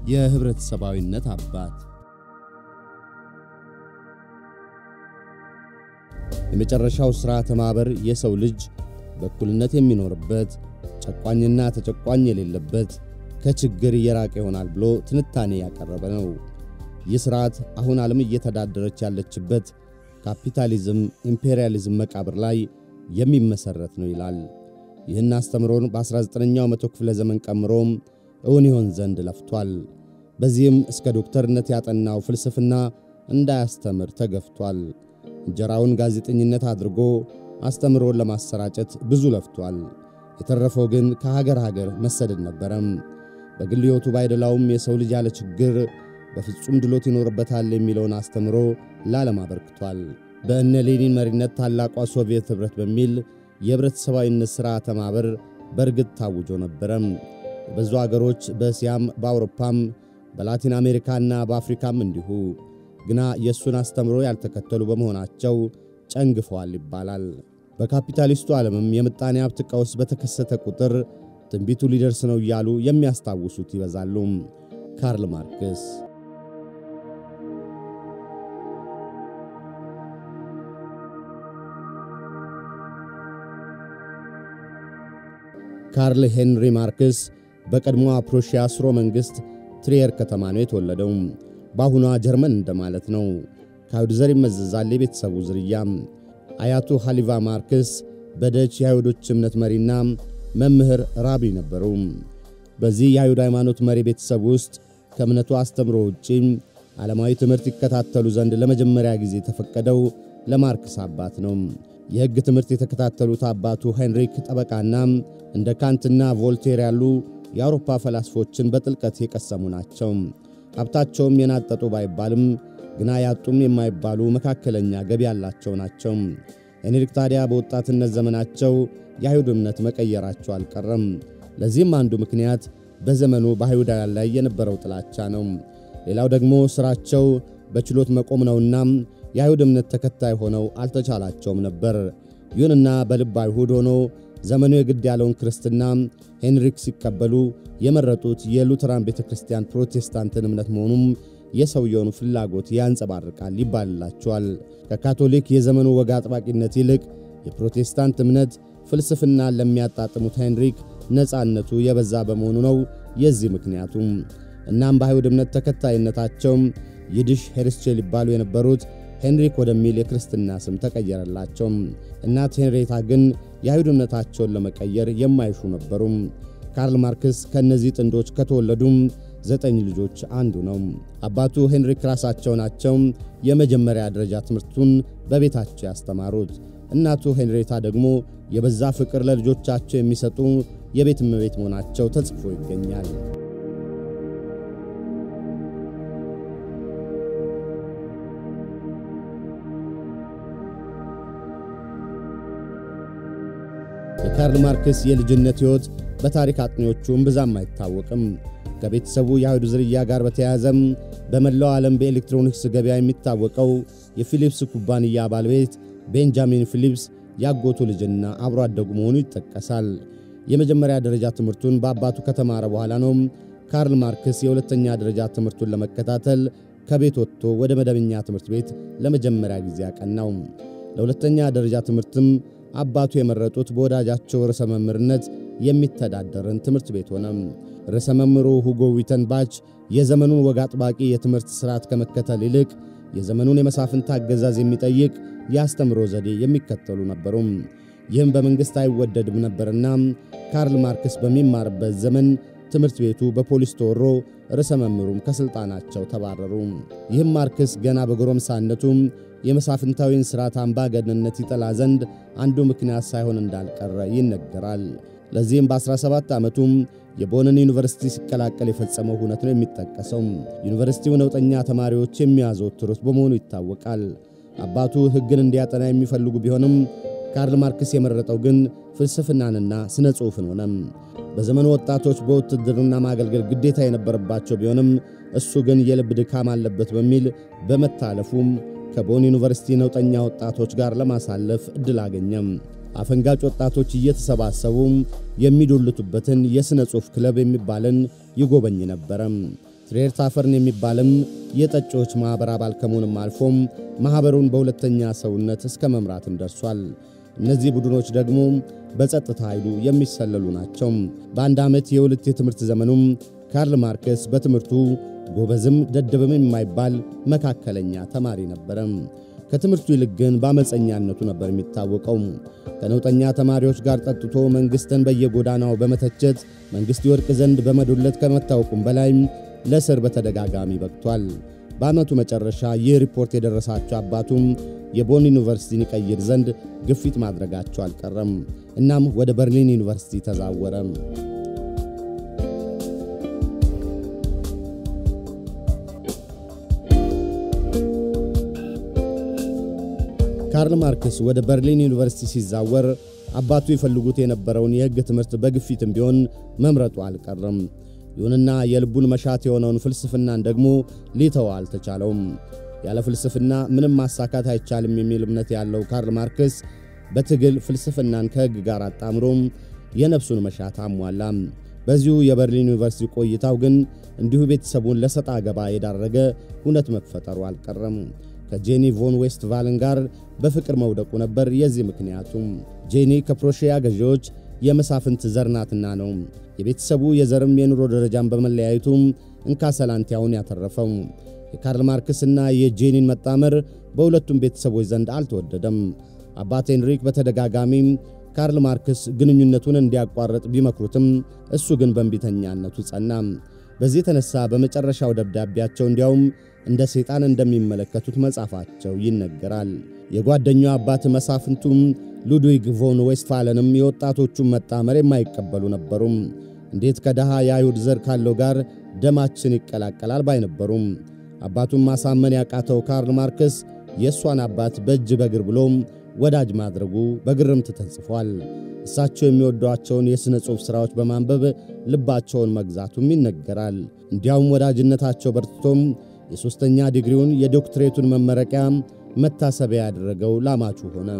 የህብረተሰባዊነት አባት የመጨረሻው ሥርዓተ ማህበር የሰው ልጅ በእኩልነት የሚኖርበት ጨቋኝና ተጨቋኝ የሌለበት ከችግር የራቀ ይሆናል ብሎ ትንታኔ ያቀረበ ነው። ይህ ሥርዓት አሁን ዓለም እየተዳደረች ያለችበት ካፒታሊዝም ኢምፔሪያሊዝም መቃብር ላይ የሚመሰረት ነው ይላል። ይህን አስተምሮን በ19ኛው መቶ ክፍለ ዘመን ቀምሮም እውን ይሆን ዘንድ ለፍቷል። በዚህም እስከ ዶክተርነት ያጠናው ፍልስፍና እንዳያስተምር ተገፍቷል። እንጀራውን ጋዜጠኝነት አድርጎ አስተምሮን ለማሰራጨት ብዙ ለፍቷል። የተረፈው ግን ከሀገር መሰደድ ነበረም። በግል ሕይወቱ ባይደላውም የሰው ልጅ ያለ ችግር በፍጹም ድሎት ይኖርበታል የሚለውን አስተምሮ ለዓለም አበርክቷል። በእነ ሌኒን መሪነት ታላቋ ሶቪየት ኅብረት በሚል የህብረተሰባዊነት ሥርዓተ ማህበር በርግጥ ታውጆ ነበረም። በብዙ አገሮች በእስያም በአውሮፓም በላቲን አሜሪካና በአፍሪካም እንዲሁ ግና የሱን አስተምሮ ያልተከተሉ በመሆናቸው ጨንግፈዋል ይባላል። በካፒታሊስቱ ዓለምም የምጣኔ ሀብት ቀውስ በተከሰተ ቁጥር ትንቢቱ ሊደርስ ነው እያሉ የሚያስታውሱት ይበዛሉ። ካርል ማርክስ ካርል ሄንሪ ማርክስ በቀድሞዋ ፕሩሺያ ስርወ መንግስት ትሪየር ከተማ ነው የተወለደው። በአሁኗ ጀርመን እንደማለት ነው። ከአይሁድ ዘር ይመዘዛል የቤተሰቡ ዝርያ። አያቱ ሃሊቫ ማርክስ በደች የአይሁዶች እምነት መሪና መምህር ራቢ ነበሩ። በዚህ የአይሁድ ሃይማኖት መሪ ቤተሰብ ውስጥ ከእምነቱ አስተምሮ ውጪ ዓለማዊ ትምህርት ይከታተሉ ዘንድ ለመጀመሪያ ጊዜ የተፈቀደው ለማርክስ አባት ነው። የሕግ ትምህርት የተከታተሉት አባቱ ሄንሪክ ጠበቃና እንደ ካንትና ቮልቴር ያሉ የአውሮፓ ፈላስፎችን በጥልቀት የቀሰሙ ናቸው። ሀብታቸውም የናጠጡ ባይባልም ግና ያጡም የማይባሉ መካከለኛ ገቢ ያላቸው ናቸው። ሄንሪክ ታዲያ በወጣትነት ዘመናቸው የአይሁድ እምነት መቀየራቸው አልቀረም። ለዚህም አንዱ ምክንያት በዘመኑ በአይሁዳውያን ላይ የነበረው ጥላቻ ነው። ሌላው ደግሞ ስራቸው በችሎት መቆም ነውና የአይሁድ እምነት ተከታይ ሆነው አልተቻላቸውም ነበር። ይሁንና በልብ አይሁድ ሆኖ ዘመኑ የግድ ያለውን ክርስትና ሄንሪክ ሲቀበሉ የመረጡት የሉተራን ቤተክርስቲያን ፕሮቴስታንትን እምነት መሆኑም የሰውየውን ፍላጎት ያንጸባርቃል ይባልላቸዋል። ከካቶሊክ የዘመኑ ወግ አጥባቂነት ይልቅ የፕሮቴስታንት እምነት ፍልስፍና ለሚያጣጥሙት ሄንሪክ ነፃነቱ የበዛ በመሆኑ ነው የዚህ ምክንያቱ። እናም በአይሁድ እምነት ተከታይነታቸው ይድሽ ሄርስቼል ይባሉ የነበሩት ሄንሪክ ወደሚል የክርስትና ስም ተቀየረላቸው። እናት ሄንሪታ ግን የአይሁድ እምነታቸውን ለመቀየር የማይሹ ነበሩ። ካርል ማርክስ ከነዚህ ጥንዶች ከተወለዱ 9 ልጆች አንዱ ነው። አባቱ ሄንሪክ ራሳቸው ናቸው የመጀመሪያ ደረጃ ትምህርቱን በቤታቸው ያስተማሩት። እናቱ ሄንሪታ ደግሞ የበዛ ፍቅር ለልጆቻቸው የሚሰጡ የቤት እመቤት መሆናቸው ተጽፎ ይገኛል። የካርል ማርክስ የልጅነት ሕይወት በታሪክ አጥኚዎቹም ብዛም አይታወቅም። ከቤተሰቡ የአይሁድ ዝርያ ጋር በተያያዘም በመላው ዓለም በኤሌክትሮኒክስ ገበያ የሚታወቀው የፊሊፕስ ኩባንያ ባለቤት ቤንጃሚን ፊሊፕስ ያጎቱ ልጅና አብሮ አደጉ መሆኑ ይጠቀሳል። የመጀመሪያ ደረጃ ትምህርቱን በአባቱ ከተማረ በኋላ ነው ካርል ማርክስ የሁለተኛ ደረጃ ትምህርቱን ለመከታተል ከቤት ወጥቶ ወደ መደበኛ ትምህርት ቤት ለመጀመሪያ ጊዜ ያቀናው። ለሁለተኛ ደረጃ ትምህርትም አባቱ የመረጡት በወዳጃቸው ርዕሰ መምህርነት የሚተዳደርን ትምህርት ቤት ሆነ። ርዕሰ መምህሩ ሁጎ ዊተንባች የዘመኑን ወግ አጥባቂ የትምህርት ሥርዓት ከመከተል ይልቅ የዘመኑን የመሳፍንት አገዛዝ የሚጠይቅ ያስተምሮ ዘዴ የሚከተሉ ነበሩ። ይህም በመንግስት አይወደድም ነበርና ካርል ማርክስ በሚማርበት ዘመን ትምህርት ቤቱ በፖሊስ ተወሮ ርዕሰ መምህሩም ከስልጣናቸው ተባረሩ። ይህም ማርክስ ገና በጎረምሳነቱ የመሳፍንታዊን ሥርዓት አምባገነንነት ይጠላ ዘንድ አንዱ ምክንያት ሳይሆን እንዳልቀረ ይነገራል። ለዚህም በ17 ዓመቱ የቦንን ዩኒቨርሲቲ ሲቀላቀል የፈጸመው ሁነት ነው የሚጠቀሰው። ዩኒቨርሲቲው ነውጠኛ ተማሪዎች የሚያዘወትሩት በመሆኑ ይታወቃል። አባቱ ሕግን እንዲያጠና የሚፈልጉ ቢሆንም ካርል ማርክስ የመረጠው ግን ፍልስፍናንና ስነ ጽሑፍን ሆነ። በዘመኑ ወጣቶች በውትድርና ማገልገል ግዴታ የነበረባቸው ቢሆንም እሱ ግን የልብ ድካም አለበት በሚል በመታለፉ ከቦን ዩኒቨርሲቲ ነውጠኛ ወጣቶች ጋር ለማሳለፍ እድል አገኘ። አፈንጋጭ ወጣቶች እየተሰባሰቡ የሚዶልቱበትን የስነ ጽሑፍ ክለብ የሚባልን ይጎበኝ ነበር። ትሬር ታፈርን የሚባልም የጠጮች ማህበር አባል ከመሆንም አልፎም ማህበሩን በሁለተኛ ሰውነት እስከ መምራትም ደርሷል። እነዚህ ቡድኖች ደግሞ በጸጥታ ኃይሉ የሚሰለሉ ናቸው። በአንድ ዓመት የሁለት የትምህርት ዘመኑም ካርል ማርክስ በትምህርቱ ጎበዝም ደደብም የማይባል መካከለኛ ተማሪ ነበር። ከትምህርቱ ይልቅ ግን በአመፀኛነቱ ነበር የሚታወቀው። ከነውጠኛ ተማሪዎች ጋር ጠጥቶ መንግስትን በየጎዳናው በመተቸት መንግስት ይወድቅ ዘንድ በመዶለት ከመታወቁም በላይ ለስር በተደጋጋሚ በቅቷል። በአመቱ መጨረሻ ይህ ሪፖርት የደረሳቸው አባቱም የቦን ዩኒቨርሲቲን ይቀይር ዘንድ ግፊት ማድረጋቸው አልቀረም። እናም ወደ በርሊን ዩኒቨርሲቲ ተዛወረ። ካርል ማርክስ ወደ በርሊን ዩኒቨርሲቲ ሲዛወር አባቱ ይፈልጉት የነበረውን የሕግ ትምህርት በግፊትም ቢሆን መምረጡ አልቀረም። ይሁንና የልቡን መሻት የሆነውን ፍልስፍናን ደግሞ ሊተው አልተቻለውም። ያለ ፍልስፍና ምንም ማሳካት አይቻልም የሚል እምነት ያለው ካርል ማርክስ በትግል ፍልስፍናን ከሕግ ጋር አጣምሮም የነፍሱን መሻት አሟላ። በዚሁ የበርሊን ዩኒቨርሲቲ ቆይታው ግን እንዲሁ ቤተሰቡን ለሰጣ ገባ የዳረገ ሁነት መፈጠሩ አልቀረም። ከጄኒ ቮን ዌስትቫልን ጋር በፍቅር መውደቁ ነበር የዚህ ምክንያቱ። ጄኒ ከፕሩሺያ ገዢዎች የመሳፍንት ዘርናትና ነው። የቤተሰቡ የዘርም የኑሮ ደረጃን በመለያየቱ እንካሰላንቲያውን ያተረፈው። የካርል ማርክስና የጄኒን መጣመር በሁለቱም ቤተሰቦች ዘንድ አልተወደደም። አባት ሄንሪክ በተደጋጋሚ ካርል ማርክስ ግንኙነቱን እንዲያቋርጥ ቢመክሩትም እሱ ግን በእንቢተኛነቱ ጸና። በዚህ ተነሳ በመጨረሻው ደብዳቤያቸው እንዲያውም እንደ ሰይጣን እንደሚመለከቱት መጻፋቸው ይነገራል። የጓደኛው አባት መሳፍንቱም ሉድዊግ ቮን ዌስትፋለንም የወጣቶቹን መጣመር የማይቀበሉ ነበሩ። እንዴት ከደሃ የአይሁድ ዘር ካለው ጋር ደማችን ይቀላቀላል ባይነበሩም አባቱን ማሳመን ያቃተው ካርል ማርክስ የሷን አባት በእጅ በግር ብሎ ወዳጅ ማድረጉ በግርምት ተጽፏል። እሳቸው የሚወዷቸውን የሥነ ጽሑፍ ሥራዎች በማንበብ ልባቸውን መግዛቱም ይነገራል። እንዲያውም ወዳጅነታቸው በርትቶም የሶስተኛ ዲግሪውን የዶክትሬቱን መመረቂያ መታሰቢያ ያደረገው ላማቹ ሆነ።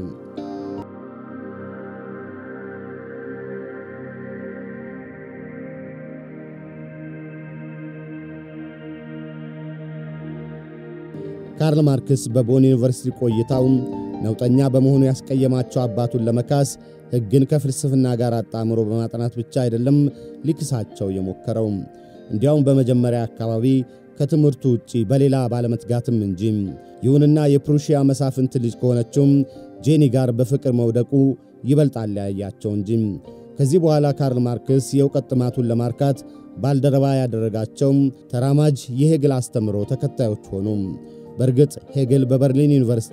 ካርል ማርክስ በቦን ዩኒቨርሲቲ ቆይታው ነውጠኛ በመሆኑ ያስቀየማቸው አባቱን ለመካስ ሕግን ከፍልስፍና ጋር አጣምሮ በማጥናት ብቻ አይደለም ሊክሳቸው የሞከረው። እንዲያውም በመጀመሪያ አካባቢ ከትምህርቱ ውጪ በሌላ ባለመትጋትም እንጂ። ይሁንና የፕሩሺያ መሳፍንት ልጅ ከሆነችው ጄኒ ጋር በፍቅር መውደቁ ይበልጣል ያያቸው እንጂ። ከዚህ በኋላ ካርል ማርክስ የእውቀት ጥማቱን ለማርካት ባልደረባ ያደረጋቸው ተራማጅ የሄግል አስተምሮ ተከታዮች ሆኑ። በርግጥ ሄግል በበርሊን ዩኒቨርሲቲ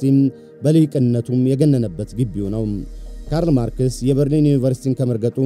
በልሂቅነቱም የገነነበት ግቢው ነው። ካርል ማርክስ የበርሊን ዩኒቨርሲቲን ከመርገጡ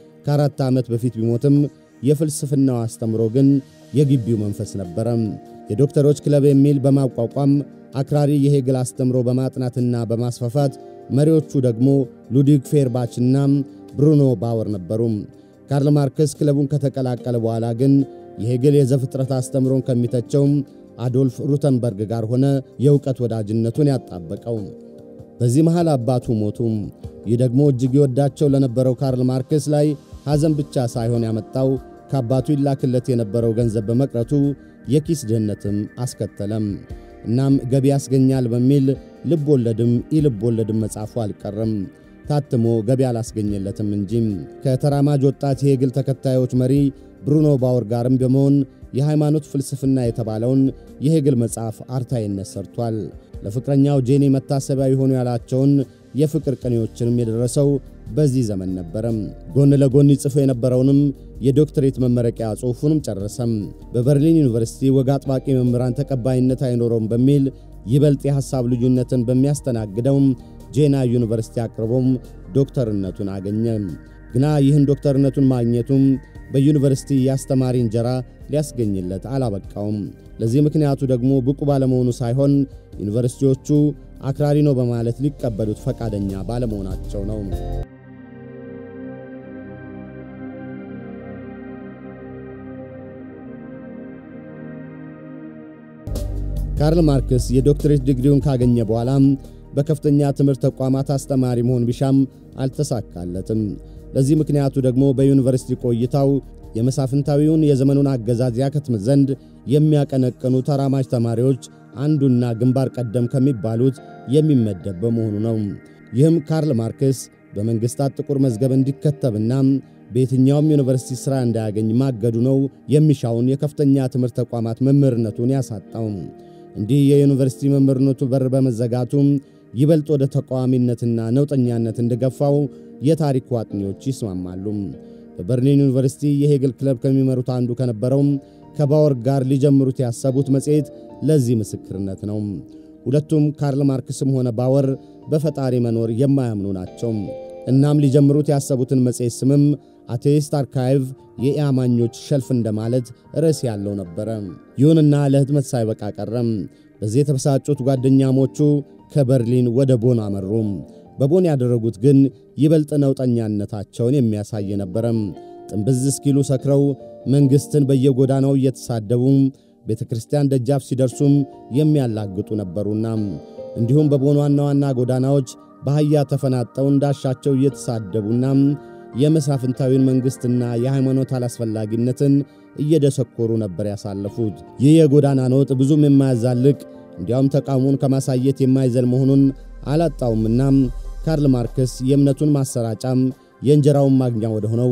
ከ4 ዓመት በፊት ቢሞትም የፍልስፍናው አስተምሮ ግን የግቢው መንፈስ ነበር። የዶክተሮች ክለብ የሚል በማቋቋም አክራሪ የሄግል አስተምሮ በማጥናትና በማስፋፋት መሪዎቹ ደግሞ ሉድዊግ ፌርባችና ብሩኖ ባወር ነበሩ። ካርል ማርክስ ክለቡን ከተቀላቀለ በኋላ ግን የሄግል የዘፍጥረት አስተምሮን ከሚተቸው አዶልፍ ሩተንበርግ ጋር ሆነ የእውቀት ወዳጅነቱን ያጣበቀው። በዚህ መሃል አባቱ ሞቱ። ይህ ደግሞ እጅግ ይወዳቸው ለነበረው ካርል ማርክስ ላይ ሐዘን ብቻ ሳይሆን ያመጣው ከአባቱ ይላክለት የነበረው ገንዘብ በመቅረቱ የኪስ ድህነትም አስከተለም። እናም ገቢ ያስገኛል በሚል ልብ ወለድም ኢልብ ወለድም መጻፉ አልቀረም። ታትሞ ገቢ አላስገኘለትም እንጂ ከተራማጅ ወጣት የሄግል ተከታዮች መሪ ብሩኖ ባወር ጋርም በመሆን የሃይማኖት ፍልስፍና የተባለውን የሄግል መጽሐፍ አርታይነት ሰርቷል። ለፍቅረኛው ጄኒ መታሰቢያ ይሆኑ ያላቸውን የፍቅር ቅኔዎችንም የደረሰው በዚህ ዘመን ነበር። ጎን ለጎን ይጽፍ የነበረውንም የዶክትሬት መመረቂያ ጽሑፉንም ጨረሰም። በበርሊን ዩኒቨርሲቲ ወግ አጥባቂ መምህራን ተቀባይነት አይኖረውም በሚል ይበልጥ የሐሳብ ልዩነትን በሚያስተናግደው ጄና ዩኒቨርሲቲ አቅርቦም ዶክተርነቱን አገኘ። ግና ይህን ዶክተርነቱን ማግኘቱም በዩኒቨርሲቲ ያስተማሪ እንጀራ ሊያስገኝለት አላበቃውም። ለዚህ ምክንያቱ ደግሞ ብቁ ባለመሆኑ ሳይሆን ዩኒቨርሲቲዎቹ አክራሪ ነው በማለት ሊቀበሉት ፈቃደኛ ባለመሆናቸው ነው። ካርል ማርክስ የዶክትሬት ዲግሪውን ካገኘ በኋላ በከፍተኛ ትምህርት ተቋማት አስተማሪ መሆን ቢሻም አልተሳካለትም። ለዚህ ምክንያቱ ደግሞ በዩኒቨርሲቲ ቆይታው የመሳፍንታዊውን የዘመኑን አገዛዝ ያከትም ዘንድ የሚያቀነቅኑ ተራማጅ ተማሪዎች አንዱና ግንባር ቀደም ከሚባሉት የሚመደብ በመሆኑ ነው። ይህም ካርል ማርክስ በመንግስታት ጥቁር መዝገብ እንዲከተብና በየትኛውም ዩኒቨርሲቲ ሥራ እንዳያገኝ ማገዱ ነው የሚሻውን የከፍተኛ ትምህርት ተቋማት መምህርነቱን ያሳጣው። እንዲህ የዩኒቨርሲቲ መምህርነቱ በር በመዘጋቱ ይበልጥ ወደ ተቃዋሚነትና ነውጠኛነት እንደገፋው የታሪክ አጥኚዎች ይስማማሉ። በበርሊን ዩኒቨርሲቲ የሄግል ክለብ ከሚመሩት አንዱ ከነበረው ከባወር ጋር ሊጀምሩት ያሰቡት መጽሔት ለዚህ ምስክርነት ነው። ሁለቱም ካርል ማርክስም ሆነ ባወር በፈጣሪ መኖር የማያምኑ ናቸው። እናም ሊጀምሩት ያሰቡትን መጽሔት ስምም አቴይስት አርካይቭ የአማኞች ሸልፍ እንደማለት ርዕስ ያለው ነበር። ይሁንና ለህትመት ሳይበቃ ቀረም። በዚህ የተበሳጩት ጓደኛሞቹ ከበርሊን ወደ ቦን አመሩ። በቦን ያደረጉት ግን ይበልጥ ነውጠኛነታቸውን የሚያሳይ ነበር። ጥንብዝ እስኪሉ ሰክረው መንግስትን በየጎዳናው እየተሳደቡ ቤተክርስቲያን ደጃፍ ሲደርሱም የሚያላግጡ ነበሩና እንዲሁም በቦን ዋና ጎዳናዎች በአህያ ተፈናጠው እንዳሻቸው እየተሳደቡና የመሳፍንታዊን መንግስትና የሃይማኖት አላስፈላጊነትን እየደሰኮሩ ነበር ያሳለፉት። ይህ የጎዳና ነውጥ ብዙም የማያዛልቅ እንዲያውም ተቃውሞን ከማሳየት የማይዘል መሆኑን አላጣውምና ካርል ማርክስ የእምነቱን ማሰራጫም የእንጀራውን ማግኛ ወደ ሆነው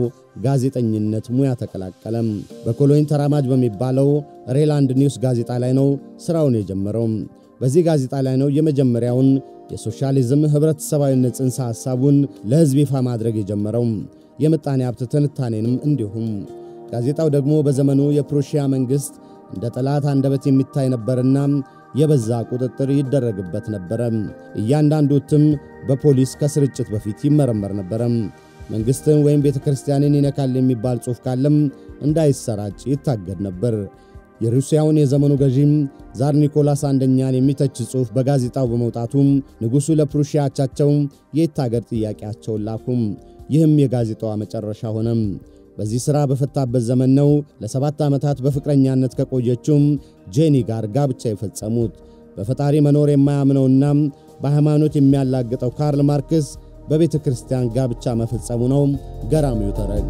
ጋዜጠኝነት ሙያ ተቀላቀለ። በኮሎኝ ተራማጅ በሚባለው ሬላንድ ኒውስ ጋዜጣ ላይ ነው ስራውን የጀመረው። በዚህ ጋዜጣ ላይ ነው የመጀመሪያውን የሶሻሊዝም ህብረተሰባዊነት ጽንሰ ሐሳቡን ለህዝብ ይፋ ማድረግ የጀመረው። የምጣኔ ሀብት ትንታኔንም እንዲሁም። ጋዜጣው ደግሞ በዘመኑ የፕሩሺያ መንግስት እንደ ጠላት አንደበት የሚታይ ነበርና የበዛ ቁጥጥር ይደረግበት ነበር። እያንዳንዱ እትም በፖሊስ ከስርጭት በፊት ይመረመር ነበር። መንግስትን ወይም ቤተክርስቲያንን ይነካል የሚባል ጽሑፍ ካለም እንዳይሰራጭ ይታገድ ነበር። የሩሲያውን የዘመኑ ገዢም ዛር ኒኮላስ አንደኛን የሚተች ጽሑፍ በጋዜጣው በመውጣቱ ንጉሱ ለፕሩሺያ አቻቸው የይታገድ ጥያቄያቸውን ላኩ። ይህም የጋዜጣው መጨረሻ ሆነ። በዚህ ሥራ በፈታበት ዘመን ነው ለ7 ዓመታት በፍቅረኛነት ከቆየችው ጄኒ ጋር ጋብቻ የፈጸሙት። በፈጣሪ መኖር የማያምነውና በሃይማኖት የሚያላግጠው ካርል ማርክስ በቤተ ክርስቲያን ጋብቻ መፈጸሙ ነው ገራሚው ተረክ።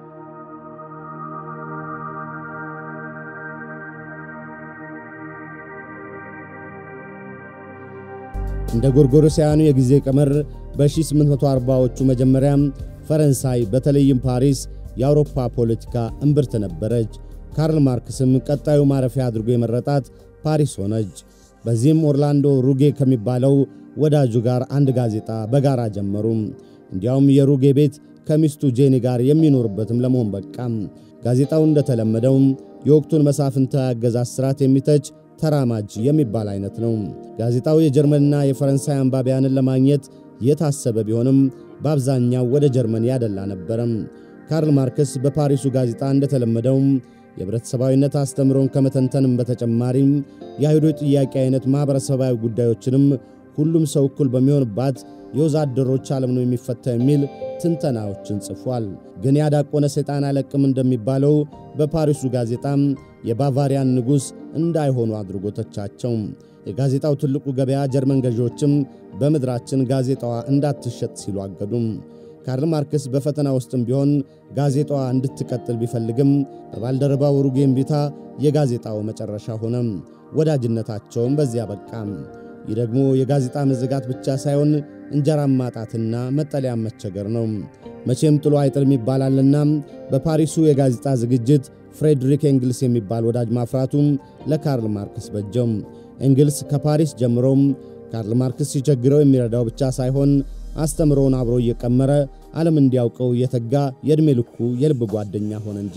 እንደ ጎርጎሮሳውያኑ የጊዜ ቀመር በ1840ዎቹ መጀመሪያ ፈረንሳይ በተለይም ፓሪስ የአውሮፓ ፖለቲካ እምብርት ነበረች። ካርል ማርክስም ቀጣዩ ማረፊያ አድርጎ የመረጣት ፓሪስ ሆነች። በዚህም ኦርላንዶ ሩጌ ከሚባለው ወዳጁ ጋር አንድ ጋዜጣ በጋራ ጀመሩ። እንዲያውም የሩጌ ቤት ከሚስቱ ጄኒ ጋር የሚኖርበትም ለመሆን በቃ። ጋዜጣው እንደተለመደው የወቅቱን መሳፍንታዊ አገዛዝ ሥርዓት የሚተች ተራማጅ የሚባል አይነት ነው። ጋዜጣው የጀርመንና የፈረንሳይ አንባቢያንን ለማግኘት የታሰበ ቢሆንም በአብዛኛው ወደ ጀርመን ያደላ ነበር። ካርል ማርክስ በፓሪሱ ጋዜጣ እንደተለመደው የህብረተሰባዊነት አስተምሮን ከመተንተንም በተጨማሪ የአይሁዶች ጥያቄ አይነት ማህበረሰባዊ ጉዳዮችንም ሁሉም ሰው እኩል በሚሆንባት የወዛደሮች ዓለም ነው የሚፈታ የሚል ትንተናዎችን ጽፏል። ግን ያዳቆነ ሰይጣን አለቅም እንደሚባለው በፓሪሱ ጋዜጣም የባቫሪያን ንጉስ እንዳይሆኑ አድርጎ ተቻቸው። የጋዜጣው ትልቁ ገበያ ጀርመን ገዢዎችም በመድራችን ጋዜጣዋ እንዳትሸጥ ሲሉ አገዱ። ካርል ማርክስ በፈተና ውስጥም ቢሆን ጋዜጣዋ እንድትቀጥል ቢፈልግም በባልደረባው ሩጌን ቢታ የጋዜጣው መጨረሻ ሆነ። ወዳጅነታቸውም በዚያ በቃ። ይህ ደግሞ የጋዜጣ መዘጋት ብቻ ሳይሆን እንጀራ ማጣትና መጠለያ መቸገር ነው። መቼም ጥሎ አይጥልም ይባላልና በፓሪሱ የጋዜጣ ዝግጅት ፍሬድሪክ ኤንግልስ የሚባል ወዳጅ ማፍራቱም ለካርል ማርክስ በጀው። ኤንግልስ ከፓሪስ ጀምሮ ካርል ማርክስ ሲቸግረው የሚረዳው ብቻ ሳይሆን አስተምሮውን አብሮ እየቀመረ ዓለም እንዲያውቀው የተጋ የእድሜ ልኩ የልብ ጓደኛ ሆነ እንጂ።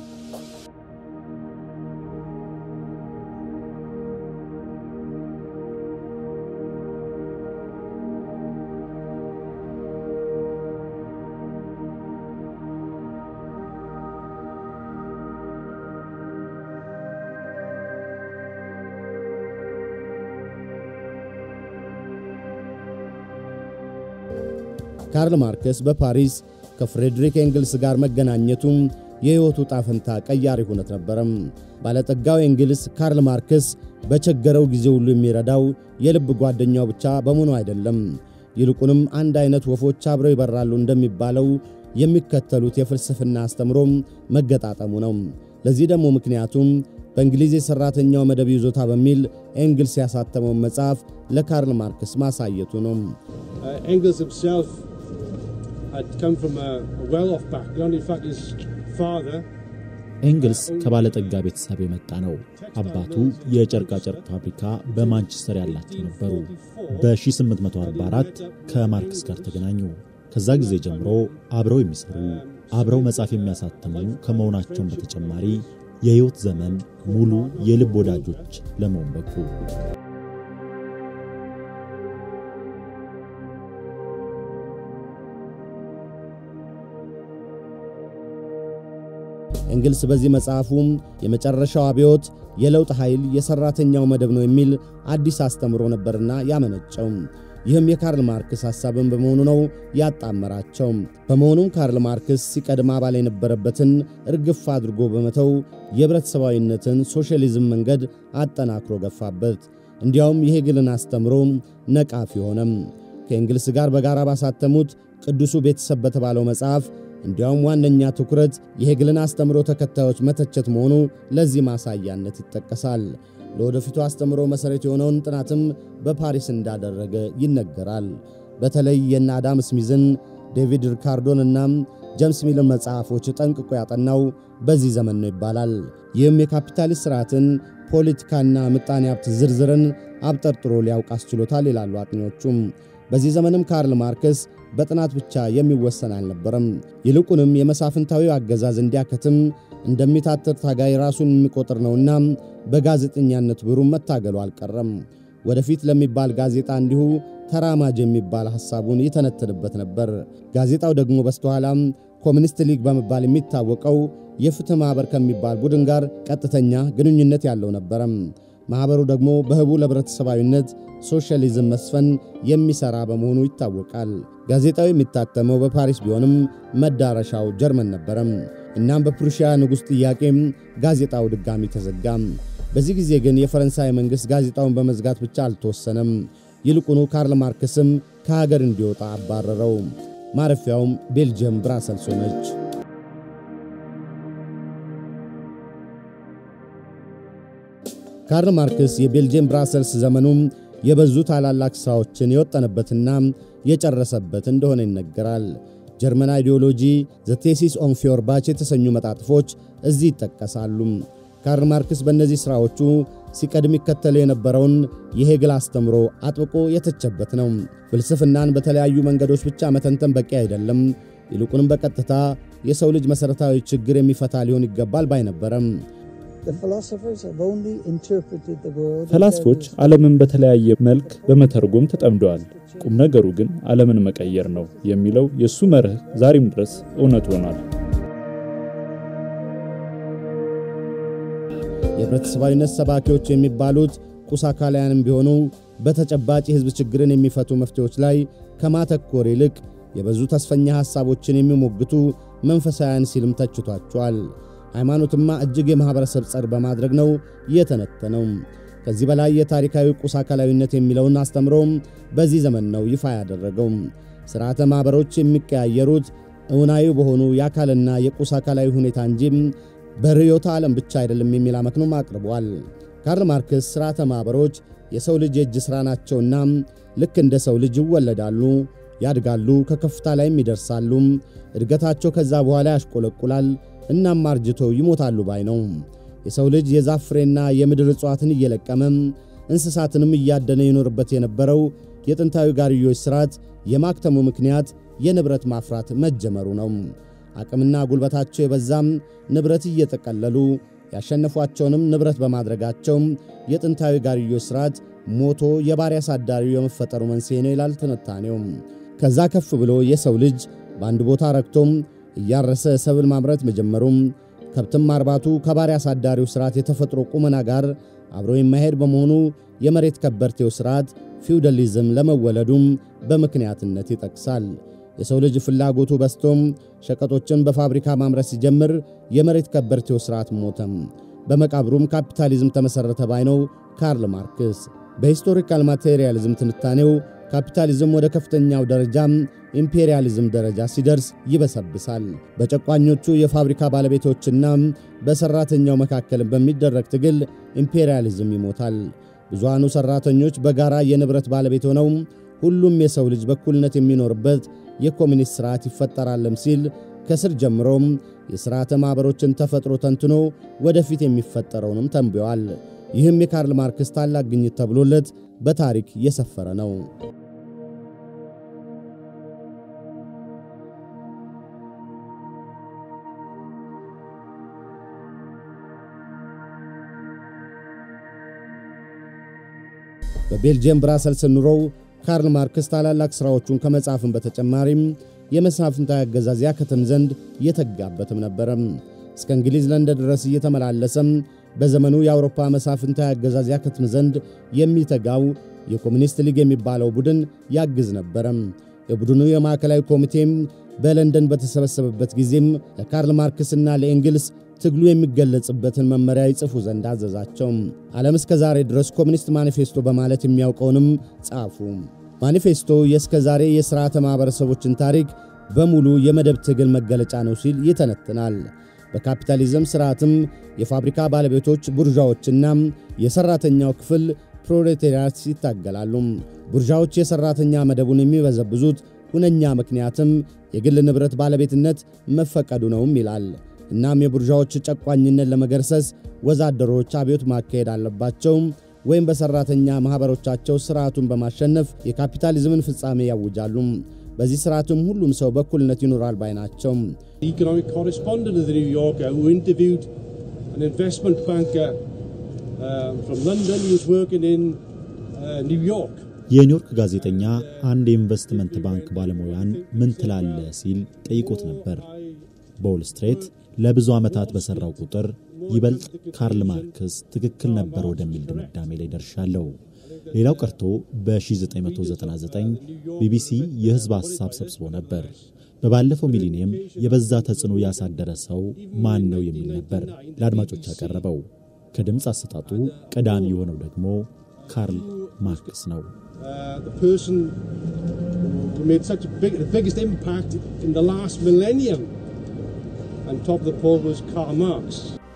ካርል ማርክስ በፓሪስ ከፍሬድሪክ ኤንግልስ ጋር መገናኘቱ የህይወቱ ጣፈንታ ቀያሪ ሆነት ነበር። ባለጠጋው ኤንግልስ ካርል ማርክስ በቸገረው ጊዜ ሁሉ የሚረዳው የልብ ጓደኛው ብቻ በመሆኑ አይደለም። ይልቁንም አንድ አይነት ወፎች አብረው ይበራሉ እንደሚባለው የሚከተሉት የፍልስፍና አስተምሮ መገጣጠሙ ነው። ለዚህ ደግሞ ምክንያቱም በእንግሊዝ የሰራተኛው መደብ ይዞታ በሚል ኤንግልስ ያሳተመው መጽሐፍ ለካርል ማርክስ ማሳየቱ ነው። Engels himself had come from a well-off background. In fact, his father ኤንግልስ ከባለጠጋ ቤተሰብ የመጣ ነው። አባቱ የጨርቃ ጨርቅ ፋብሪካ በማንቸስተር ያላቸው ነበሩ። በ1844 ከማርክስ ጋር ተገናኙ። ከዛ ጊዜ ጀምሮ አብረው የሚሰሩ አብረው መጽሐፍ የሚያሳትሙ ከመሆናቸው በተጨማሪ የህይወት ዘመን ሙሉ የልብ ወዳጆች ለመሆን በቁ። ኤንግልስ በዚህ መጽሐፉ የመጨረሻው አብዮት የለውጥ ኃይል የሰራተኛው መደብ ነው የሚል አዲስ አስተምሮ ነበርና ያመነጨው። ይህም የካርል ማርክስ ሐሳብን በመሆኑ ነው ያጣመራቸው። በመሆኑም ካርል ማርክስ ሲቀድም አባል የነበረበትን እርግፍ አድርጎ በመተው የህብረተሰባዊነትን ሶሻሊዝም መንገድ አጠናክሮ ገፋበት። እንዲያውም የሄግልን አስተምሮ ነቃፊ ሆነም። ከኤንግልስ ጋር በጋራ ባሳተሙት ቅዱሱ ቤተሰብ በተባለው መጽሐፍ እንዲያውም ዋነኛ ትኩረት የሄግልን አስተምሮ ተከታዮች መተቸት መሆኑ ለዚህ ማሳያነት ይጠቀሳል። ለወደፊቱ አስተምሮ መሰረት የሆነውን ጥናትም በፓሪስ እንዳደረገ ይነገራል። በተለይ የና አዳም ስሚዝን፣ ዴቪድ ሪካርዶን እና ጄምስ ሚልን መጽሐፎች ጠንቅቆ ያጠናው በዚህ ዘመን ነው ይባላል። ይህም የካፒታሊስት ስርዓትን ፖለቲካና ምጣኔ ሀብት ዝርዝርን አብጠርጥሮ ሊያውቅ አስችሎታል ይላሉ አጥኚዎቹም። በዚህ ዘመንም ካርል ማርክስ በጥናት ብቻ የሚወሰን አልነበረም። ይልቁንም የመሳፍንታዊው አገዛዝ እንዲያከትም እንደሚታተር ታጋይ ራሱን የሚቆጥር ነውና በጋዜጠኛነት ብሩም መታገሉ አልቀረም። ወደፊት ለሚባል ጋዜጣ እንዲሁ ተራማጅ የሚባል ሐሳቡን ይተነተንበት ነበር። ጋዜጣው ደግሞ በስተኋላም ኮሚኒስት ሊግ በመባል የሚታወቀው የፍትህ ማህበር ከሚባል ቡድን ጋር ቀጥተኛ ግንኙነት ያለው ነበር። ማህበሩ ደግሞ በህቡ ለህብረተሰባዊነት ሶሻሊዝም መስፈን የሚሰራ በመሆኑ ይታወቃል። ጋዜጣው የሚታተመው በፓሪስ ቢሆንም መዳረሻው ጀርመን ነበር። እናም በፕሩሺያ ንጉስ ጥያቄም ጋዜጣው ድጋሚ ተዘጋም። በዚህ ጊዜ ግን የፈረንሳይ መንግስት ጋዜጣውን በመዝጋት ብቻ አልተወሰነም። ይልቁኑ ካርል ማርክስም ከሀገር እንዲወጣ አባረረው። ማረፊያውም ቤልጅየም ብራሰልስ ሆነች። ካርል ማርክስ የቤልጅየም ብራሰልስ ዘመኑም የበዙ ታላላቅ ስራዎችን የወጠነበትና የጨረሰበት እንደሆነ ይነገራል። ጀርመን አይዲዮሎጂ፣ ዘ ቴሲስ ኦን ፊዮርባች የተሰኙ መጣጥፎች እዚህ ይጠቀሳሉ። ካርል ማርክስ በእነዚህ ስራዎቹ ሲቀድም ይከተለው የነበረውን የሄግል አስተምሮ አጥብቆ የተቸበት ነው። ፍልስፍናን በተለያዩ መንገዶች ብቻ መተንተን በቂ አይደለም፣ ይልቁንም በቀጥታ የሰው ልጅ መሰረታዊ ችግር የሚፈታ ሊሆን ይገባል ባይነበረም። ፈላስፎች ዓለምን በተለያየ መልክ በመተርጎም ተጠምደዋል። ቁም ነገሩ ግን ዓለምን መቀየር ነው የሚለው የሱ መርህ ዛሬም ድረስ እውነት ሆኗል። የህብረተሰባዊነት ሰባኪዎች የሚባሉት ቁሳካላያንም ቢሆኑ በተጨባጭ የህዝብ ችግርን የሚፈቱ መፍትሄዎች ላይ ከማተኮር ይልቅ የበዙ ተስፈኛ ሐሳቦችን የሚሞግቱ መንፈሳውያን ሲልም ተችቷቸዋል። ሃይማኖትማ እጅግ የማህበረሰብ ጸር በማድረግ ነው የተነተነው። ከዚህ በላይ የታሪካዊ ቁሳካላዊነት የሚለውን አስተምሮም በዚህ ዘመን ነው ይፋ ያደረገው። ሥርዓተ ማህበሮች የሚቀያየሩት እውናዊ በሆኑ የአካልና የቁሳካላዊ ሁኔታ እንጂ በርዕዮተ ዓለም ብቻ አይደለም የሚል አመክንዮም አቅርቧል። ካርል ማርክስ ሥርዓተ ማህበሮች የሰው ልጅ የእጅ ሥራ ናቸውና ልክ እንደ ሰው ልጅ ይወለዳሉ፣ ያድጋሉ፣ ከከፍታ ላይም ይደርሳሉ። እድገታቸው ከዛ በኋላ ያሽቆለቁላል፣ እናም አርጅተው ይሞታሉ ባይ ነው። የሰው ልጅ የዛፍ ፍሬና የምድር እጽዋትን እየለቀመ እንስሳትንም እያደነ ይኖርበት የነበረው የጥንታዊ ጋርዮሽ ሥርዓት የማክተሙ ምክንያት የንብረት ማፍራት መጀመሩ ነው። አቅምና ጉልበታቸው የበዛም ንብረት እየተቀለሉ ያሸነፏቸውንም ንብረት በማድረጋቸው የጥንታዊ ጋርዮሽ ሥርዓት ሞቶ የባሪያ አሳዳሪው የመፈጠሩ መንስኤ ነው ይላል ትንታኔው። ከዛ ከፍ ብሎ የሰው ልጅ በአንድ ቦታ ረክቶም እያረሰ ሰብል ማምረት መጀመሩም ከብትም ማርባቱ ከባሪያ አሳዳሪው ሥርዓት የተፈጥሮ ቁመና ጋር አብሮ የማይሄድ በመሆኑ የመሬት ከበርቴው ሥርዓት ፊውዳሊዝም ለመወለዱም በምክንያትነት ይጠቅሳል። የሰው ልጅ ፍላጎቱ በስቶም ሸቀጦችን በፋብሪካ ማምረት ሲጀምር የመሬት ከበርቴው ሥርዓት ሞተም፣ በመቃብሩም ካፒታሊዝም ተመሰረተ ባይ ነው ካርል ማርክስ። በሂስቶሪካል ማቴሪያሊዝም ትንታኔው ካፒታሊዝም ወደ ከፍተኛው ደረጃ ኢምፔሪያሊዝም ደረጃ ሲደርስ ይበሰብሳል። በጨቋኞቹ የፋብሪካ ባለቤቶችና በሰራተኛው መካከል በሚደረግ ትግል ኢምፔሪያሊዝም ይሞታል። ብዙሃኑ ሰራተኞች በጋራ የንብረት ባለቤት ሆነው ሁሉም የሰው ልጅ በኩልነት የሚኖርበት የኮሙኒስት ሥርዓት ይፈጠራልም ሲል ከስር ጀምሮም የሥርዓተ ማህበሮችን ተፈጥሮ ተንትኖ ወደፊት የሚፈጠረውንም ተንብዮአል። ይህም የካርል ማርክስ ታላቅ ግኝት ተብሎለት በታሪክ የሰፈረ ነው። በቤልጂየም ብራሰልስ ኑሮው ካርል ማርክስ ታላላቅ ሥራዎቹን ከመጻፍም በተጨማሪም የመሳፍንታዊ አገዛዝ ያከተም ዘንድ የተጋበተም ነበር። እስከ እንግሊዝ ለንደን ድረስ እየተመላለሰም በዘመኑ የአውሮፓ መሳፍንታዊ አገዛዝ ያከተም ዘንድ የሚተጋው የኮሙኒስት ሊግ የሚባለው ቡድን ያግዝ ነበር። የቡድኑ የማዕከላዊ ኮሚቴም በለንደን በተሰበሰበበት ጊዜም ለካርል ማርክስና ለኤንግልስ ትግሉ የሚገለጽበትን መመሪያ ይጽፉ ዘንድ አዘዛቸው። ዓለም እስከ ዛሬ ድረስ ኮሙኒስት ማኒፌስቶ በማለት የሚያውቀውንም ጻፉ። ማኒፌስቶ የእስከ ዛሬ የሥርዓተ ማህበረሰቦችን ታሪክ በሙሉ የመደብ ትግል መገለጫ ነው ሲል ይተነትናል። በካፒታሊዝም ሥርዓትም የፋብሪካ ባለቤቶች ቡርዣዎችና የሰራተኛው ክፍል ፕሮሌታሪያት ይታገላሉ። ቡርዣዎች የሰራተኛ መደቡን የሚበዘብዙት ሁነኛ ምክንያትም የግል ንብረት ባለቤትነት መፈቀዱ ነውም ይላል። እናም የቡርዣዎች ጨቋኝነት ለመገርሰስ ወዛደሮች አብዮት ማካሄድ አለባቸው ወይም በሰራተኛ ማህበሮቻቸው ሥርዓቱን በማሸነፍ የካፒታሊዝምን ፍጻሜ ያውጃሉ። በዚህ ሥርዓቱም ሁሉም ሰው በእኩልነት ይኖራል ባይ ናቸው። Economic correspondent of the New Yorker who interviewed an investment banker from London who was working in New York. የኒውዮርክ ጋዜጠኛ አንድ የኢንቨስትመንት ባንክ ባለሙያን ምን ትላለ ሲል ጠይቆት ነበር። በዎል ስትሪት ለብዙ ዓመታት በሰራው ቁጥር ይበልጥ ካርል ማርክስ ትክክል ነበር ወደሚል ድምዳሜ ላይ ደርሻለሁ። ሌላው ቀርቶ በ1999 ቢቢሲ የህዝብ ሐሳብ ሰብስቦ ነበር። በባለፈው ሚሊኒየም የበዛ ተጽዕኖ ያሳደረ ሰው ማን ነው የሚል ነበር ለአድማጮች ያቀረበው። ከድምጽ አሰጣጡ ቀዳሚ የሆነው ደግሞ ካርል ማርክስ ነው። The person who made such the biggest impact in the last millennium on top of the poll was Karl Marx.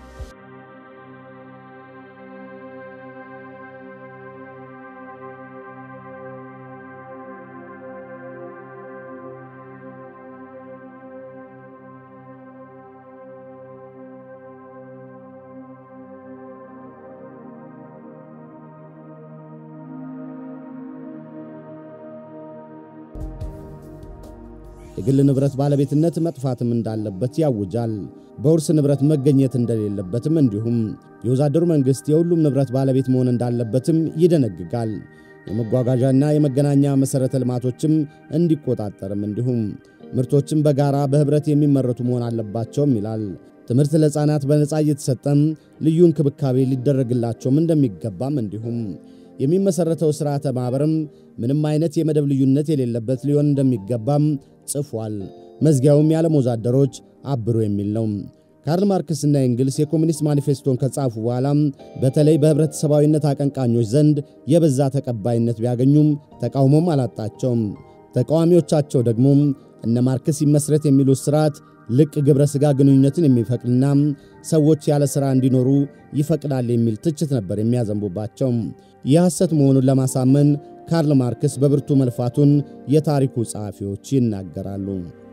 የግል ንብረት ባለቤትነት መጥፋትም እንዳለበት ያውጃል። በውርስ ንብረት መገኘት እንደሌለበትም እንዲሁም የወዛደሩ መንግስት የሁሉም ንብረት ባለቤት መሆን እንዳለበትም ይደነግጋል። የመጓጓዣና የመገናኛ መሰረተ ልማቶችም እንዲቆጣጠርም እንዲሁም ምርቶችም በጋራ በህብረት የሚመረቱ መሆን አለባቸውም ይላል። ትምህርት ለሕፃናት በነጻ እየተሰጠም ልዩ እንክብካቤ ሊደረግላቸውም እንደሚገባም እንዲሁም የሚመሰረተው ሥርዓተ ማህበርም ምንም አይነት የመደብ ልዩነት የሌለበት ሊሆን እንደሚገባም ጽፏል። መዝጊያውም የዓለም ወዛደሮች አብሮ የሚል ነው። ካርል ማርክስና ኤንግልስ የኮሙኒስት ማኒፌስቶን ከጻፉ በኋላ በተለይ በህብረተሰባዊነት አቀንቃኞች ዘንድ የበዛ ተቀባይነት ቢያገኙም ተቃውሞም አላጣቸውም። ተቃዋሚዎቻቸው ደግሞ እነ ማርክስ ይመስረት የሚሉት ሥርዓት ልቅ ግብረ ሥጋ ግንኙነትን የሚፈቅድና ሰዎች ያለ ሥራ እንዲኖሩ ይፈቅዳል የሚል ትችት ነበር የሚያዘንቡባቸው። የሐሰት መሆኑን ለማሳመን ካርል ማርክስ በብርቱ መልፋቱን የታሪኩ ጸሐፊዎች ይናገራሉ።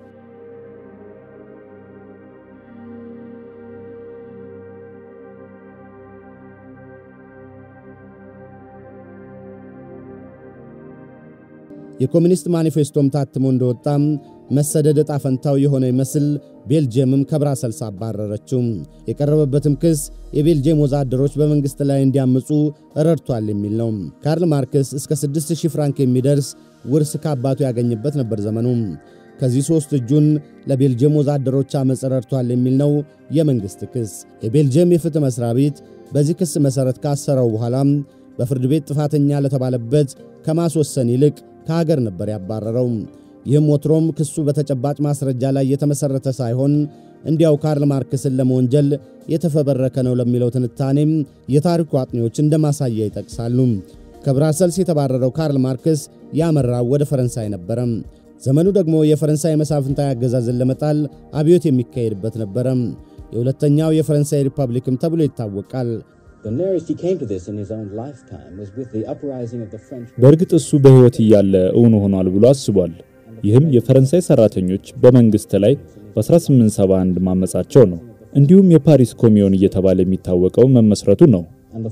የኮሙኒስት ማኒፌስቶም ታትሞ እንደወጣም መሰደድ ዕጣ ፈንታው የሆነ ይመስል ቤልጂየምም ከብራሰልስ አባረረችው። የቀረበበትም ክስ የቤልጂየም ወዛደሮች በመንግስት ላይ እንዲያመጹ ረድቷል የሚል ነው። ካርል ማርክስ እስከ 6000 ፍራንክ የሚደርስ ውርስ ከአባቱ ያገኝበት ነበር ዘመኑ። ከዚህ 3 እጁን ለቤልጂየም ወዛደሮች አመጽ ረድቷል የሚል ነው የመንግስት ክስ። የቤልጂየም የፍትህ መስሪያ ቤት በዚህ ክስ መሰረት ካሰረው በኋላ በፍርድ ቤት ጥፋተኛ ለተባለበት ከማስወሰን ይልቅ ከሀገር ነበር ያባረረው። ይህም ወትሮም ክሱ በተጨባጭ ማስረጃ ላይ የተመሰረተ ሳይሆን እንዲያው ካርል ማርክስን ለመወንጀል የተፈበረከ ነው ለሚለው ትንታኔም የታሪኩ አጥኚዎች እንደማሳያ ይጠቅሳሉ። ከብራሰልስ የተባረረው ካርል ማርክስ ያመራው ወደ ፈረንሳይ ነበር። ዘመኑ ደግሞ የፈረንሳይ መሳፍንታዊ አገዛዝን ለመጣል አብዮት የሚካሄድበት ነበር። የሁለተኛው የፈረንሳይ ሪፐብሊክም ተብሎ ይታወቃል። በእርግጥ እሱ በሕይወት እያለ እውን ሆኗል ብሎ አስቧል። ይህም የፈረንሳይ ሰራተኞች በመንግስት ላይ በ1871 ማመጻቸው ነው። እንዲሁም የፓሪስ ኮሚዮን እየተባለ የሚታወቀው መመስረቱ ነው።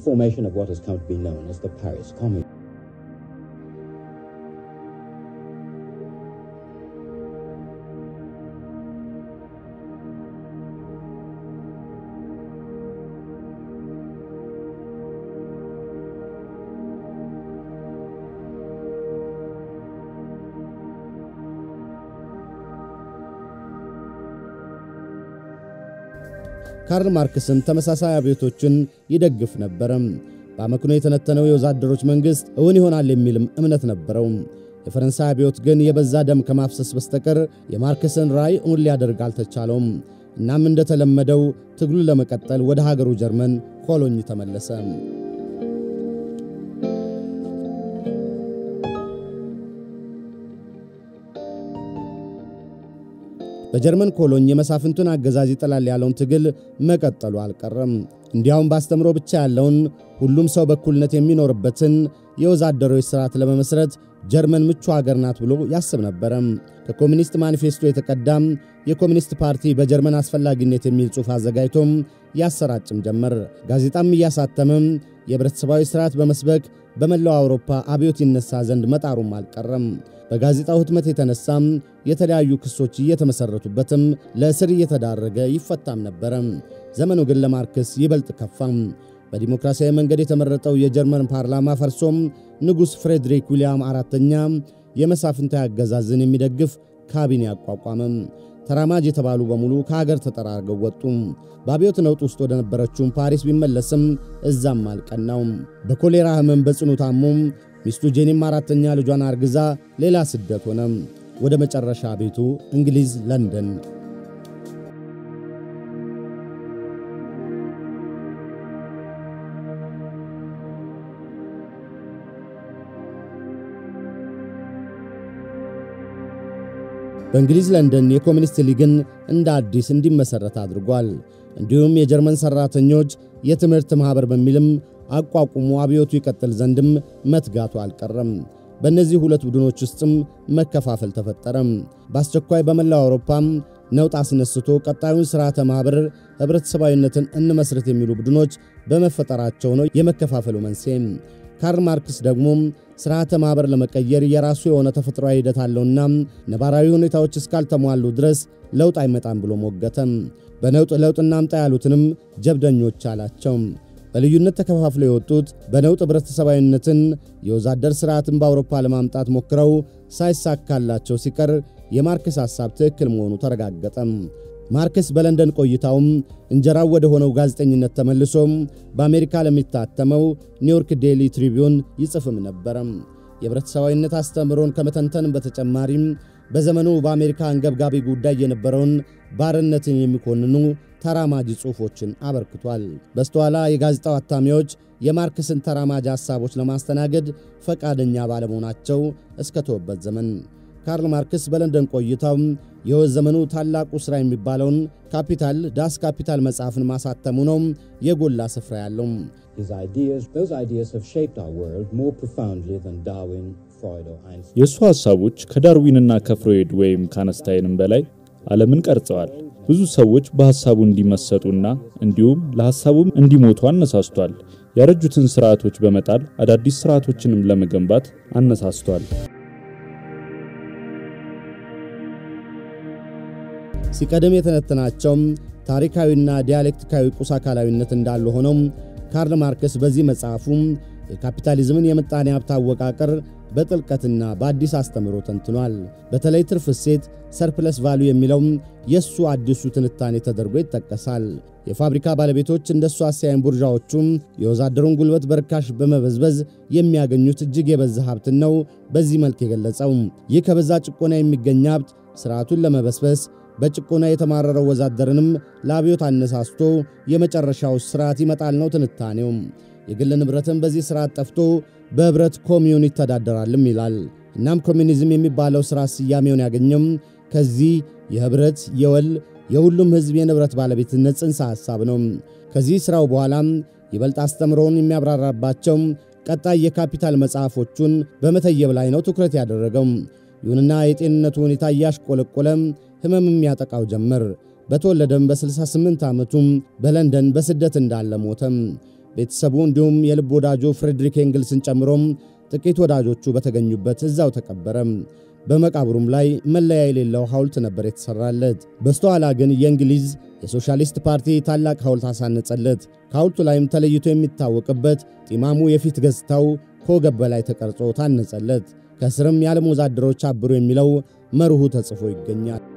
ካርል ማርክስም ተመሳሳይ አብዮቶችን ይደግፍ ነበር። በአመክንዮ የተነተነው የወዛደሮች መንግስት እውን ይሆናል የሚልም እምነት ነበረው። የፈረንሳይ አብዮት ግን የበዛ ደም ከማፍሰስ በስተቀር የማርክስን ራዕይ እውን ሊያደርግ አልተቻለውም። እናም እንደተለመደው ትግሉ ለመቀጠል ወደ ሀገሩ ጀርመን ኮሎኝ ተመለሰ። በጀርመን ኮሎኝ የመሳፍንቱን አገዛዝ ይጠላል ያለውን ትግል መቀጠሉ አልቀረም። እንዲያውም ባስተምሮ ብቻ ያለውን ሁሉም ሰው በኩልነት የሚኖርበትን የወዛደሮች ሥርዓት ለመመስረት ጀርመን ምቹ ሀገር ናት ብሎ ያስብ ነበር። ከኮሙኒስት ማኒፌስቶ የተቀዳም የኮሙኒስት ፓርቲ በጀርመን አስፈላጊነት የሚል ጽሑፍ አዘጋጅቶም ያሰራጭም ጀመር። ጋዜጣም እያሳተመም የህብረተሰባዊ ሥርዓት በመስበክ በመላው አውሮፓ አብዮት ይነሳ ዘንድ መጣሩም አልቀረም። በጋዜጣው ህትመት የተነሳም የተለያዩ ክሶች እየተመሰረቱበትም ለእስር እየተዳረገ ይፈታም ነበር። ዘመኑ ግን ለማርክስ ይበልጥ ከፋም። በዲሞክራሲያዊ መንገድ የተመረጠው የጀርመን ፓርላማ ፈርሶም ንጉሥ ፍሬድሪክ ዊሊያም አራተኛ የመሳፍንታዊ አገዛዝን የሚደግፍ ካቢኔ አቋቋመ። ተራማጅ የተባሉ በሙሉ ከሀገር ተጠራርገው ወጡ። በአብዮት ነውጥ ውስጥ ወደ ነበረችው ፓሪስ ቢመለስም እዛም አልቀናው። በኮሌራ ህመም በጽኑ ታሞም ሚስቱ ጄኒም አራተኛ ልጇን አርግዛ ሌላ ስደት ሆነ። ወደ መጨረሻ ቤቱ እንግሊዝ ለንደን። በእንግሊዝ ለንደን የኮሙኒስት ሊግን እንደ አዲስ እንዲመሰረት አድርጓል። እንዲሁም የጀርመን ሰራተኞች የትምህርት ማህበር በሚልም አቋቁሞ አብዮቱ ይቀጥል ዘንድም መትጋቱ አልቀረም። በእነዚህ ሁለት ቡድኖች ውስጥም መከፋፈል ተፈጠረ። በአስቸኳይ በመላው አውሮፓም ነውጥ አስነስቶ ቀጣዩን ሥርዓተ ማህበር ህብረተሰባዊነትን እንመስረት የሚሉ ቡድኖች በመፈጠራቸው ነው የመከፋፈሉ መንስኤ። ካርል ማርክስ ደግሞ ሥርዓተ ማህበር ለመቀየር የራሱ የሆነ ተፈጥሯዊ ሂደት አለውና ነባራዊ ሁኔታዎች እስካልተሟሉ ድረስ ለውጥ አይመጣም ብሎ ሞገተ። በነውጥ ለውጥ እናምጣ ያሉትንም ጀብደኞች አላቸው። በልዩነት ተከፋፍለው የወጡት በነውጥ ህብረተሰባዊነትን የወዛደር ሥርዓትን በአውሮፓ ለማምጣት ሞክረው ሳይሳካላቸው ሲቀር የማርክስ ሐሳብ ትክክል መሆኑ ተረጋገጠ። ማርክስ በለንደን ቆይታውም እንጀራው ወደ ሆነው ጋዜጠኝነት ተመልሶም በአሜሪካ ለሚታተመው ኒውዮርክ ዴይሊ ትሪቢዩን ይጽፍም ነበር። የህብረተሰባዊነት አስተምሮን ከመተንተን በተጨማሪም በዘመኑ በአሜሪካ አንገብጋቢ ጉዳይ የነበረውን ባርነትን የሚኮንኑ ተራማጅ ጽሑፎችን አበርክቷል። በስተኋላ የጋዜጣው አታሚዎች የማርክስን ተራማጅ ሐሳቦች ለማስተናገድ ፈቃደኛ ባለመሆናቸው እስከ ተወበት ዘመን ካርል ማርክስ በለንደን ቆይታው የወዝ ዘመኑ ታላቁ ሥራ የሚባለውን ካፒታል ዳስ ካፒታል መጽሐፍን ማሳተሙ ነው የጎላ ስፍራ ያለው። የሱ ሐሳቦች ከዳርዊንና ከፍሮይድ ወይም ካንስታይንም በላይ ዓለምን ቀርጸዋል። ብዙ ሰዎች በሐሳቡ እንዲመሰጡና እንዲሁም ለሐሳቡም እንዲሞቱ አነሳስቷል። ያረጁትን ሥርዓቶች በመጣል አዳዲስ ሥርዓቶችንም ለመገንባት አነሳስቷል። ሲቀደም የተነተናቸው ታሪካዊና ዲያሌክቲካዊ ቁስ አካላዊነት እንዳሉ ሆነው ካርል ማርክስ በዚህ መጽሐፉ የካፒታሊዝምን የምጣኔ ሀብት አወቃቀር በጥልቀትና በአዲስ አስተምሮ ተንትኗል። በተለይ ትርፍ እሴት ሰርፕለስ ቫልዩ የሚለው የሱ አዲሱ ትንታኔ ተደርጎ ይጠቀሳል። የፋብሪካ ባለቤቶች እንደሱ አሳይን ቡርዣዎቹም የወዛደሩን ጉልበት በርካሽ በመበዝበዝ የሚያገኙት እጅግ የበዛ ሀብት ነው በዚህ መልክ የገለጸው። ይህ ከበዛ ጭቆና የሚገኝ ሀብት ሥርዓቱን ለመበስበስ በጭቆና የተማረረው ወዛደርንም ለአብዮት አነሳስቶ የመጨረሻው ሥርዓት ይመጣል ነው ትንታኔው። የግል ንብረትን በዚህ ሥርዓት ጠፍቶ በህብረት ኮሚዩን ይተዳደራልም ይላል። እናም ኮሚኒዝም የሚባለው ስራ ስያሜውን ያገኘው ከዚህ የህብረት የወል የሁሉም ህዝብ የንብረት ባለቤትነት ጽንሰ ሐሳብ ነው። ከዚህ ስራው በኋላ ይበልጥ አስተምሮውን የሚያብራራባቸው ቀጣይ የካፒታል መጽሐፎቹን በመተየብ ላይ ነው ትኩረት ያደረገው። ይሁንና የጤንነቱ ሁኔታ ያሽቆለቆለ ህመምም ያጠቃው ጀመር። በተወለደም በ68 ዓመቱ በለንደን በስደት እንዳለ ሞተ። ቤተሰቡ እንዲሁም የልብ ወዳጁ ፍሬድሪክ ኤንግልስን ጨምሮ ጥቂት ወዳጆቹ በተገኙበት እዛው ተቀበረ። በመቃብሩም ላይ መለያ የሌለው ሐውልት ነበር የተሰራለት። በስተኋላ ግን የእንግሊዝ የሶሻሊስት ፓርቲ ታላቅ ሐውልት አሳነጸለት። ከሐውልቱ ላይም ተለይቶ የሚታወቅበት ጢማሙ የፊት ገጽታው ከወገብ በላይ ተቀርጾ ታነጸለት። ከስርም የዓለም ወዛደሮች አብሮ የሚለው መርሁ ተጽፎ ይገኛል።